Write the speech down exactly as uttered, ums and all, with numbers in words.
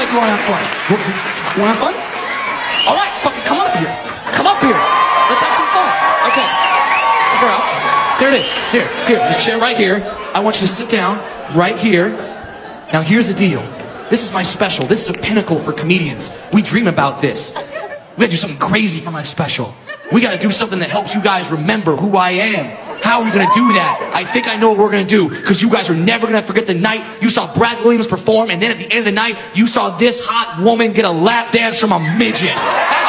like you want to have fun. You want to have fun? All right, fucking come up here. Come up here. Let's have some fun. Okay. Look her out. There it is. Here, here. This chair right here. I want you to sit down right here. Now here's the deal. This is my special. This is a pinnacle for comedians. We dream about this. We gotta do something crazy for my special. We gotta do something that helps you guys remember who I am. How are we gonna do that? I think I know what we're gonna do, because you guys are never gonna forget the night you saw Brad Williams perform, and then at the end of the night, you saw this hot woman get a lap dance from a midget.